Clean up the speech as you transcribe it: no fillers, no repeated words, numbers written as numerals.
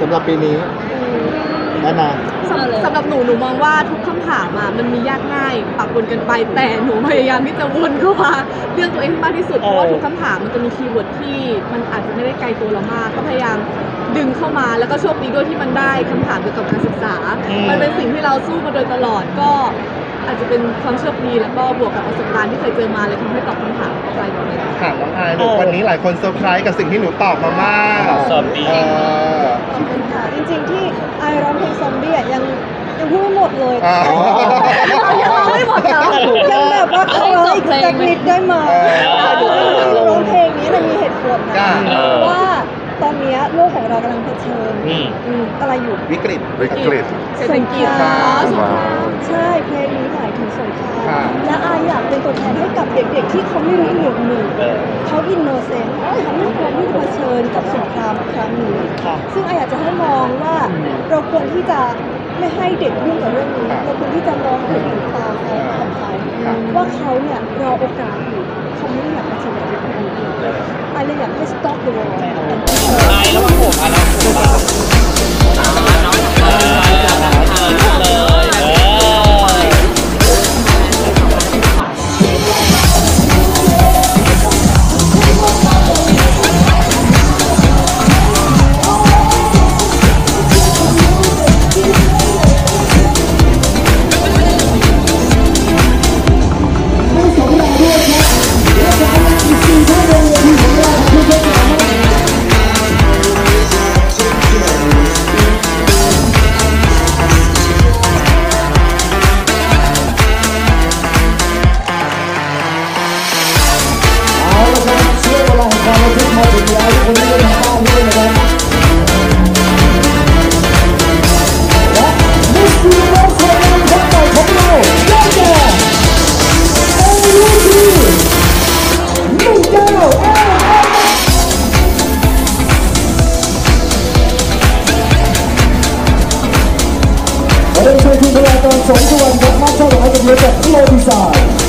ำหรับปีนี้แล้วนะสำหรับหนูมองว่าทุกคำถามมันมียากง่ายปะปนกันไปแต่หนูพยายามที่จะวนเข้ามาเรื่องตัวเองให้มากที่สุดเพราะว่าทุกคำถามมันจะมีคีย์เวิร์ดที่มันอาจจะไม่ได้ไกลตัวเรามากก็พยายามดึงเข้ามาแล้วก็โชคดีด้วยที่มันได้คำถามเกี่ยวกับการศึกษามันเป็นสิ่งที่เราสู้มาโดยตลอดก็อาจจะเป็นความโชคดีแล้วก็บวกกับประสบการณ์ที่เคยเจอมาเลยทำให้ตอบคำถามเข้าใจหมดเลยถามน้องอายลูกวันนี้หลายคนเซอร์ไพรส์กับสิ่งที่หนูตอบมามากซอมบี้ขอบคุณค่ะจริงๆที่ไอร้องเพลงซอมบี้ยังพูดไม่หมดเลยยังร้องไม่หมดแล้วยังแบบว่าเขาร้องอีกสักนิดได้ไหมร้องเพลงนี้มันมีเหตุผลนะว่าตอนนี้โลกของเรากำลังเผชิญอะไรอยู่วิกฤตเศรษฐกิจใช่เพลงนี้หมายถึงสงครามและอาอยากเป็นตัวแทนให้กับเด็กๆที่เขาไม่รู้เหนือหนึ่งเขาอินโนเซนต์เขาไม่ควรที่จะเผชิญกับสงครามครั้งนี้ซึ่งอาอยากจะให้มองว่าเราควรที่จะไม่ให้เด็กยุ่งกับเรื่องนี้เราควรที่จะมองคนอื่นตามของเขาว่าเขาเนี่ยรอโอกาสอยู่เขาไม่ได้อยากเผชิญกับเรื่องนี้อาเลยอยากให้ stop the war ไอ้แล้วมันโผล่มาแล้วน้องเดินไปที่พลากรสงสุวรรณกับมาเท่าไหร่กับเรือจากโลดีไซน์